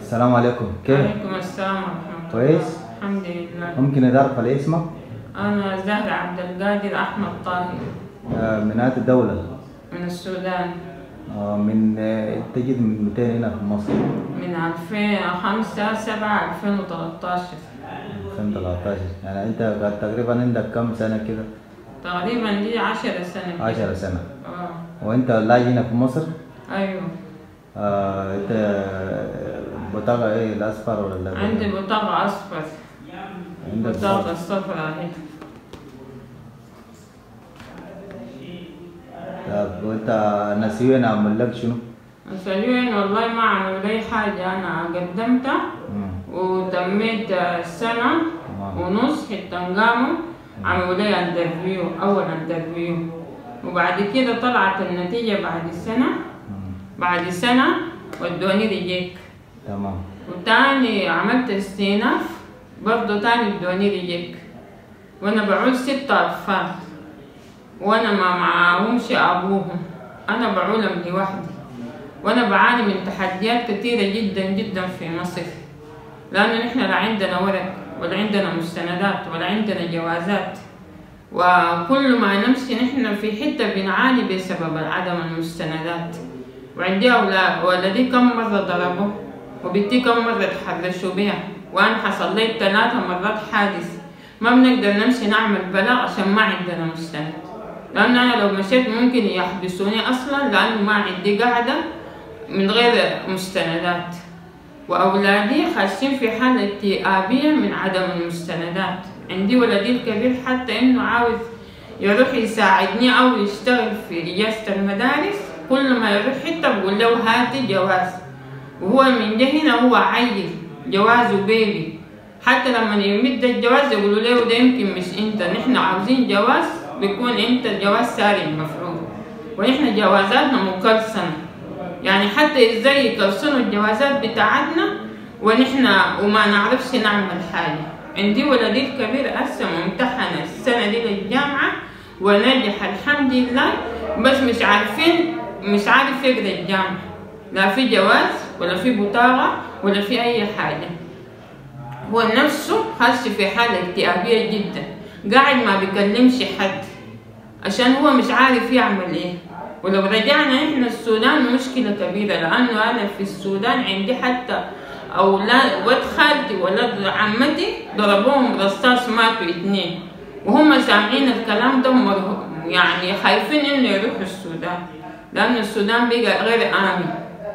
السلام عليكم، كيف؟ وعليكم السلام ورحمة الله. كويس؟ الحمد لله. ممكن أتعرف على اسمك؟ أنا زهرة عبد القادر أحمد طاهر. من أي الدولة؟ من السودان. أنت جيت من متى هنا في مصر؟ من 2005/7/2013. 2013. يعني أنت تقريبا عندك كم سنة كده؟ تقريبا دي 10 سنة. 10 سنة. وأنت لاجئ هنا في مصر؟ أيوه. أنت بطاقة إيه، الأصفر ولا؟ عندي بطاقة أصفر. بطاقة صفرا أهي. طب وأنت نسيوين عمل لك شنو؟ نسيوين والله ما عملوا لي حاجة. أنا قدمت وتميت سنة ونص حتى قاموا عملوا لي انترفيو، أول انترفيو، وبعد كده طلعت النتيجة بعد سنة ودوني ريجيك. تمام. وتاني عملت استئناف برضه تاني ادوني ريجيك، وانا بعول 6 أطفال وانا ما معاهمش ابوهم، انا بعولهم لوحدي، وانا بعاني من تحديات كتيرة جدا جدا في مصر، لانه نحن لا عندنا ورق ولا عندنا مستندات ولا عندنا جوازات، وكل ما نمشي نحن في حتة بنعاني بسبب عدم المستندات. وعندي أولاد، ولدي كم مرة ضربوه وبنتي كم مرة تحرشوا بها، وأنا حصل لي 3 مرات حادث. ما بنقدر نمشي نعمل بلاغ عشان ما عندنا مستند، لأن أنا لو مشيت ممكن يحبسوني أصلا، لأنه ما عندي قاعدة من غير مستندات. وأولادي خاشين في حالة اكتئابية من عدم المستندات. عندي ولدي الكبير حتى إنه عاوز يروح يساعدني أو يشتغل في إجازة المدارس، كل ما يروح حتة بقول له هاتي جواز، وهو من هنا هو عيل جوازه بيبي. حتى لما يمد الجواز يقولوا له ده يمكن مش انت، نحن عاوزين جواز بيكون انت الجواز ساري المفروض، ونحن جوازاتنا مكلسنة، يعني حتى ازاي يكلسنوا الجوازات بتاعتنا ونحن وما نعرفش نعمل حاجة. عندي ولدي الكبير أسا امتحن السنة دي للجامعة ونجح الحمد لله، بس مش عارف يقرأ الجامعة، لا في جواز ولا في بطاقة ولا في أي حاجة. هو نفسه خاش في حالة اكتئابية جدا، قاعد ما بيكلمش حد عشان هو مش عارف يعمل ايه. ولو رجعنا احنا السودان مشكلة كبيرة، لأنه أنا في السودان عندي حتى أولاد ولد خالتي ولد عمتي ضربوهم رصاص ماتوا 2، وهم سامعين الكلام ده يعني خايفين إنه يروحوا السودان، لأن السودان بقى غير آمن.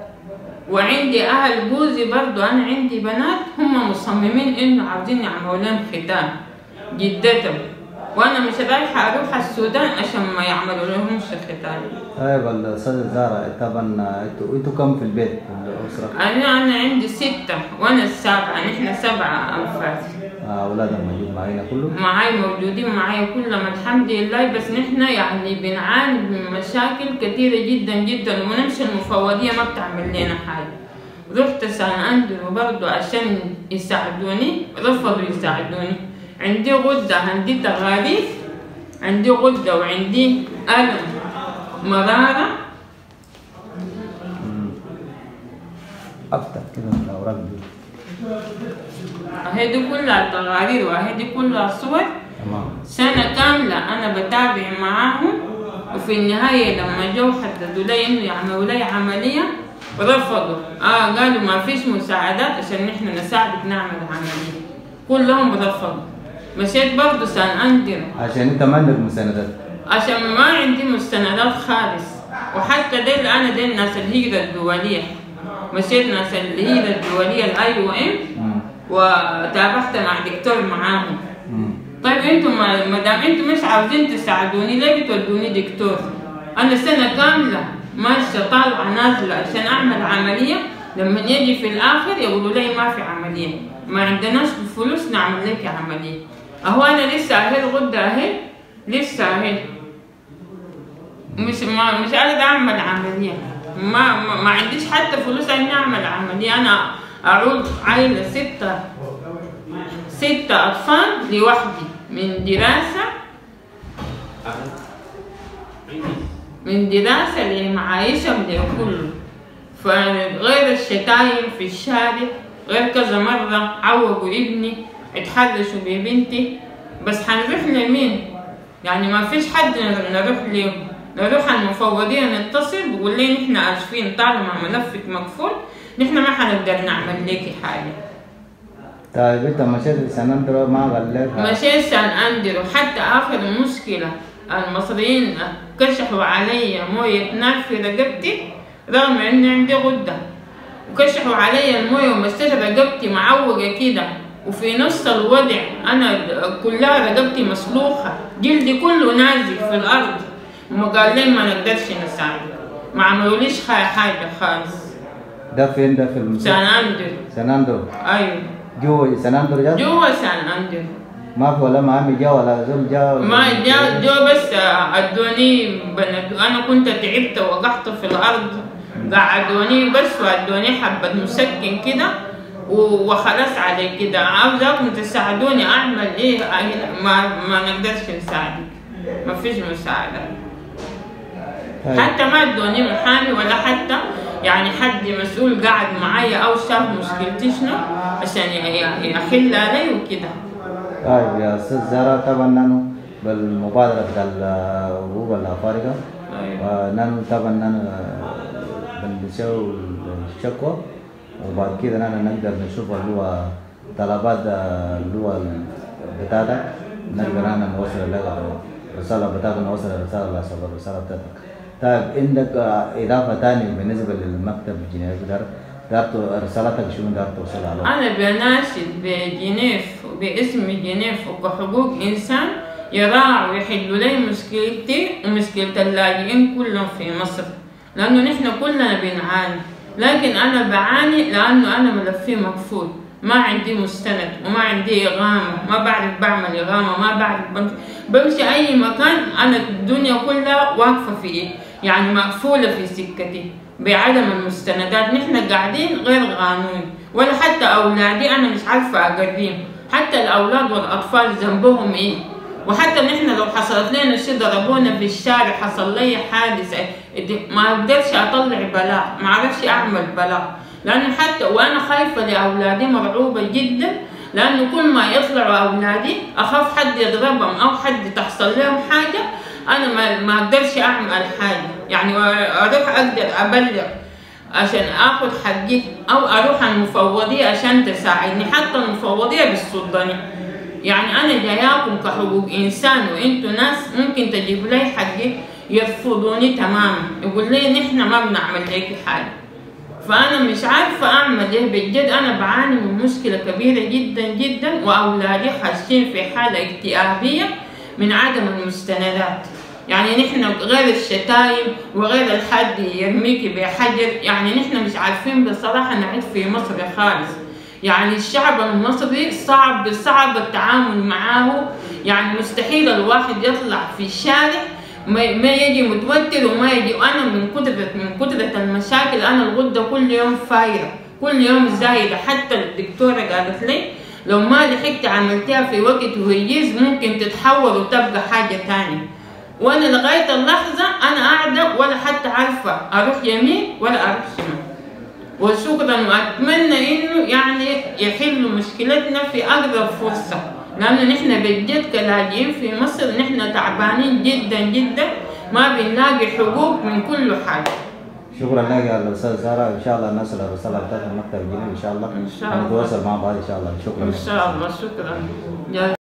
وعندي أهل جوزي برضو، أنا عندي بنات هم مصممين إنه عاوزين يعملوا لهم ختان جدتهم، وأنا مش رايحة أروح السودان عشان ما يعملوا لهمش ختان. طيب الأستاذة زهرة، طبعا أنتوا كم في البيت في الأسرة؟ أنا عندي 6 وأنا السابعة، نحن 7 أنفار. أولادك موجود معانا كلهم؟ معاي موجودين معايا كلهم الحمد لله، بس نحن يعني بنعاني من مشاكل كثيرة جدا جدا، ونمشي المفوضية ما بتعمل لنا حاجة. رحت سان أندرو برضو عشان يساعدوني، رفضوا يساعدوني. عندي غدة، عندي تغاريف، عندي غدة وعندي ألم مرارة. أفتح كده من الأوراق دي. هذه كلها تغارير وهذه كلها صور. تمام. سنة كاملة أنا بتابع معاهم، وفي النهاية لما جو حددوا لي إنه يعملوا لي عملية رفضوا. قالوا ما فيش مساعدات عشان نحن نساعدك نعمل عملية، كلهم رفضوا. مشيت برضه سان أندرو عشان أنت ما عندك مستندات؟ عشان ما عندي مستندات خالص. وحتى دي الناس الهجرة الدولية، مشيت ناس الهجرة الدولية IOM وتابعت مع دكتور معاهم. طيب انتم ما دام انتم مش عاوزين تساعدوني ليه بتودوني دكتور؟ انا سنة كاملة ماشية طالعة نازلة عشان اعمل عملية، لما يجي في الاخر يقولوا لي ما في عملية، ما عندناش فلوس نعمل لك عملية. اهو انا لسه اهي الغدة اهي لسه اهي مش قادرة اعمل عملية، ما عنديش حتى فلوس اني اعمل عملية. انا اعود عائلة 6 أطفال لوحدي، من دراسة لمعايشة لكله. فغير الشتايم في الشارع، غير كذا مرة عوقوا ابني، اتحرشوا ببنتي. بس حنروح لمين؟ يعني ما فيش حد نروح له. نروح المفوضية نتصل بقول لي نحن عارفين طالما ملفك مقفول نحن ما حنقدر نعمل لك حاجة. طيب انت مشيت لسان اندرو ما قال لك؟ مشيت سان اندرو، حتى آخر مشكلة المصريين كشفوا علي موية نار في رقبتي رغم اني عندي غدة، وكشفوا علي الموية ومسيت رقبتي معوجة كده، وفي نص الوضع انا كلها رقبتي مسلوخة، جلدي كله نازل في الارض، وما قال لي ما نقدرش نساعدك، ما عملوليش حاجة خالص. ده فين ده في المستشفى؟ سان اندرو. سان اندرو؟ ايوه جوا سان اندرو جا؟ جوا سان اندرو. ما في ولا معامي جا ولا زول جا؟ ما جو بس ادوني انا كنت تعبت وقعت في الارض، قعدوني بس وادوني حبة مسكن كده وخلاص على كده. عاوزاكم تساعدوني اعمل ايه؟ ما نقدرش نساعدك، ما فيش مساعدة. حتى ما ادوني محامي ولا حتى يعني حد مسؤول قاعد معايا او شاف مشكلتي شنو عشان يحل علي وكده. طيب يا استاذ زهرة، طبعا نحن بالمبادرة بتاع الحقوق الافارقة نحن طبعا بنسوي الشكوى، وبعد كده نحن نقدر نشوف اللي هو طلبات اللي هو بتاعتك، نقدر نحن نوصل لك الرسالة بتاعتك، نوصل الرسالة بتاعتك. طيب عندك إضافة تانية بالنسبة للمكتب الجنائي دارت رسالتك شو دارت توصل على؟ أنا بناشد بجنيف باسم جنيف وكحقوق إنسان يراعوا ويحلوا لي مشكلتي ومشكلة اللاجئين كلهم في مصر، لأنه نحن كلنا بنعاني، لكن أنا بعاني لأنه أنا ملفي مقفول، ما عندي مستند وما عندي إقامة، ما بعرف بعمل إقامة، ما بعرف بمشي أي مكان، أنا الدنيا كلها واقفة فيه، يعني مقفولة في سكتي بعدم المستندات. نحن قاعدين غير قانوني، ولا حتى أولادي أنا مش عارفة أقربهم، حتى الأولاد والأطفال ذنبهم إيه؟ وحتى نحن لو حصلت لنا شيء ضربونا في الشارع، حصل لي حادث، ما أقدرش أطلع بلاغ، ما أعرفش أعمل بلاغ، لأنه حتى وأنا خايفة لأولادي، مرعوبة جدا، لأنه كل ما يطلعوا أولادي أخاف حد يضربهم أو حد تحصل لهم حاجة، أنا ما أقدرش أعمل حاجة، يعني أروح أقدر أبلغ عشان آخذ حقي أو أروح المفوضية عشان تساعدني، حتى المفوضية بالسلطاني. يعني أنا جاياكم كحقوق إنسان وإنتوا ناس ممكن تجيب لي حقي، يرفضوني تماما، يقول لي نحن ما بنعمل هيك حاجة. فأنا مش عارفة أعمل إيه بجد، أنا بعاني من مشكلة كبيرة جدا جدا، وأولادي حاسين في حالة اكتئابية من عدم المستندات. يعني نحن غير الشتايم وغير الحد يرميكي بحجر، يعني نحن مش عارفين بصراحة نعيش في مصر خالص. يعني الشعب المصري صعب التعامل معاه، يعني مستحيل الواحد يطلع في الشارع ما يجي متوتر وما يجي. وانا من كترة المشاكل انا الغدة كل يوم فايرة، كل يوم زايدة، حتى الدكتورة قالت لي لو ما لحقت عملتها في وقت وجيز ممكن تتحول وتبقى حاجة تانية. وانا لغاية اللحظة انا قاعدة ولا حتى عارفة اروح يمين ولا اروح شمال. وشكرا، واتمنى انه يعني يحلوا مشكلتنا في اقرب فرصة، لأنه نحن بجد كلاجئين في مصر نحن تعبانين جدا جدا، ما بنلاقي حقوق من كل حاجة. شكرا لك يا أستاذ زهرة، إن شاء الله نصل الرسالة بتاعت المكتب الجنائي إن شاء الله، إن شاء الله نتواصل مع بعض إن شاء الله. شكرا إن شاء الله، شكرا.